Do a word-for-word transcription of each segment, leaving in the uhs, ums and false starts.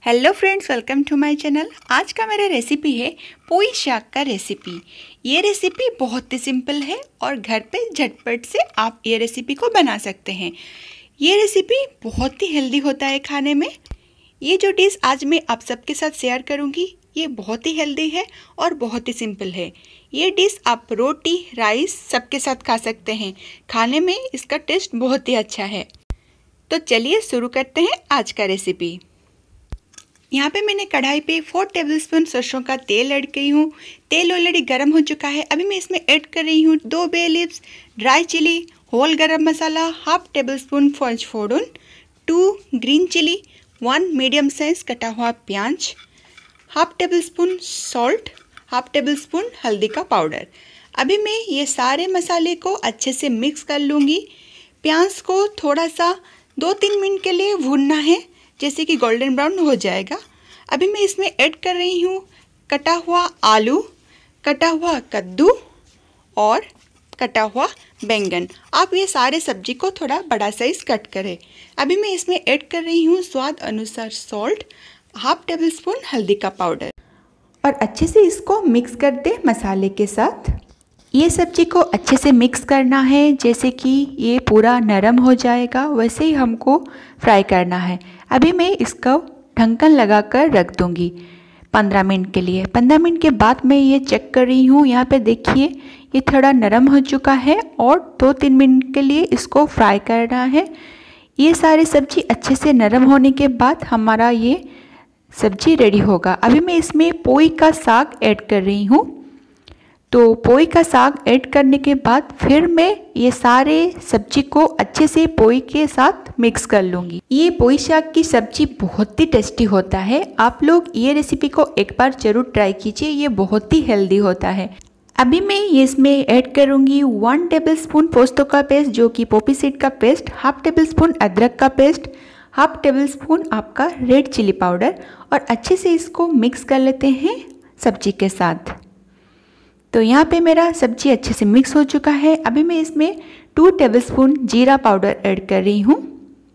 Hello friends, welcome to my channel. आज का मेरा रेसिपी है पोई शाक का रेसिपी। ये रेसिपी बहुत ही सिंपल है और घर पे झटपट से आप ये रेसिपी को बना सकते हैं। ये रेसिपी बहुत ही हेल्दी होता है खाने में। ये जो डिश आज मैं आप सबके साथ शेयर करूंगी ये बहुत ही हेल्दी है और बहुत ही सिंपल है। ये डिश आप रोटी, राइस सबके साथ खा सकते हैं। खाने में इसका टेस्ट बहुत ही अच्छा है। तो चलिए शुरू करते हैं आज का रेसिपी। यहाँ पे मैंने कढ़ाई पे फोर टेबलस्पून सरसों का तेल ऐड की हूँ। तेल ऑलरेडी गर्म हो चुका है। अभी मैं इसमें ऐड कर रही हूँ दो bay leaves, dry chilli, whole garam masala, half table spoon panchphoron, two green chilli, one medium size कटा हुआ प्याज, half table spoon salt, half table spoon हल्दी का पाउडर। अभी मैं ये सारे मसाले को अच्छे से मिक्स कर लूँगी। प्याज को थोड़ा सा दो तीन मिनट के लिए भूनना है, जैसे कि गोल्डन ब्राउन हो जाएगा। अभी मैं इसमें ऐड कर रही हूँ कटा हुआ आलू, कटा हुआ कद्दू और कटा हुआ बैंगन। आप ये सारे सब्जी को थोड़ा बड़ा साइज कट करें। अभी मैं इसमें ऐड कर रही हूँ स्वाद अनुसार सॉल्ट, हाफ टेबल स्पून हल्दी का पाउडर और अच्छे से इसको मिक्स कर दे मसाले के साथ। ये सब्जी को अच्छे से मिक्स करना है, जैसे कि ये पूरा नरम हो जाएगा वैसे ही हमको फ्राई करना है। अभी मैं इसको ढक्कन लगाकर रख दूँगी पंद्रह मिनट के लिए। पंद्रह मिनट के बाद मैं ये चेक कर रही हूँ। यहाँ पे देखिए ये थोड़ा नरम हो चुका है और दो तीन मिनट के लिए इसको फ्राई करना है। ये सारी सब्जी अच्छे से नरम होने के बाद हमारा ये सब्जी रेडी होगा। अभी मैं इसमें पोई का साग ऐड कर रही हूँ। तो पोई का साग ऐड करने के बाद फिर मैं ये सारे सब्जी को अच्छे से पोई के साथ मिक्स कर लूँगी। ये पोई साग की सब्जी बहुत ही टेस्टी होता है। आप लोग ये रेसिपी को एक बार ज़रूर ट्राई कीजिए, ये बहुत ही हेल्दी होता है। अभी मैं ये इसमें ऐड करूँगी वन टेबल स्पून पोस्तों का पेस्ट, जो कि पोपी सीड का पेस्ट, हाफ टेबल स्पून अदरक का पेस्ट, हाफ टेबल स्पून आपका रेड चिली पाउडर और अच्छे से इसको मिक्स कर लेते हैं सब्जी के साथ। तो यहाँ पे मेरा सब्जी अच्छे से मिक्स हो चुका है। अभी मैं इसमें टू टेबलस्पून जीरा पाउडर ऐड कर रही हूँ।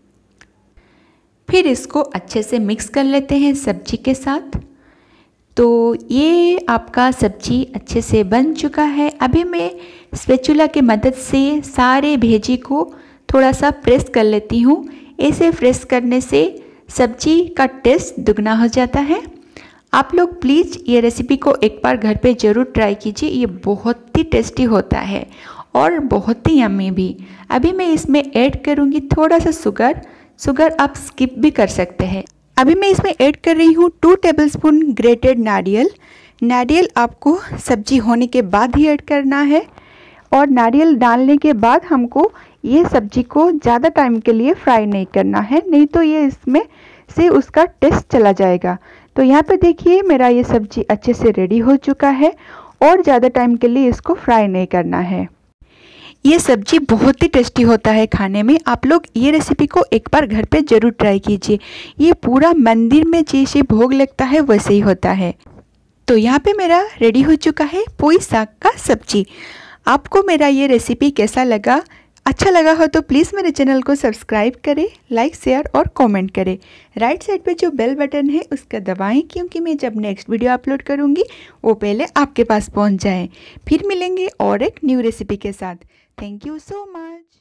फिर इसको अच्छे से मिक्स कर लेते हैं सब्जी के साथ। तो ये आपका सब्जी अच्छे से बन चुका है। अभी मैं स्पैचुला की मदद से सारे भेजी को थोड़ा सा प्रेस कर लेती हूँ। ऐसे प्रेस करने से सब्जी का टेस्ट दुगना हो जाता है। आप लोग प्लीज़ ये रेसिपी को एक बार घर पे ज़रूर ट्राई कीजिए। ये बहुत ही टेस्टी होता है और बहुत ही यम्मी भी। अभी मैं इसमें ऐड करूँगी थोड़ा सा शुगर। शुगर आप स्किप भी कर सकते हैं। अभी मैं इसमें ऐड कर रही हूँ टू टेबलस्पून ग्रेटेड नारियल। नारियल आपको सब्जी होने के बाद ही ऐड करना है और नारियल डालने के बाद हमको ये सब्जी को ज़्यादा टाइम के लिए फ्राई नहीं करना है, नहीं तो ये इसमें से उसका टेस्ट चला जाएगा। तो यहाँ पे देखिए मेरा ये सब्जी अच्छे से रेडी हो चुका है और ज़्यादा टाइम के लिए इसको फ्राई नहीं करना है। ये सब्जी बहुत ही टेस्टी होता है खाने में। आप लोग ये रेसिपी को एक बार घर पे ज़रूर ट्राई कीजिए। ये पूरा मंदिर में जैसे भोग लगता है वैसे ही होता है। तो यहाँ पे मेरा रेडी हो चुका है पोई साग का सब्जी। आपको मेरा ये रेसिपी कैसा लगा? अच्छा लगा हो तो प्लीज़ मेरे चैनल को सब्सक्राइब करें, लाइक, शेयर और कमेंट करें। राइट साइड पे जो बेल बटन है उसका दबाएं, क्योंकि मैं जब नेक्स्ट वीडियो अपलोड करूँगी वो पहले आपके पास पहुँच जाए। फिर मिलेंगे और एक न्यू रेसिपी के साथ। Thank you so much.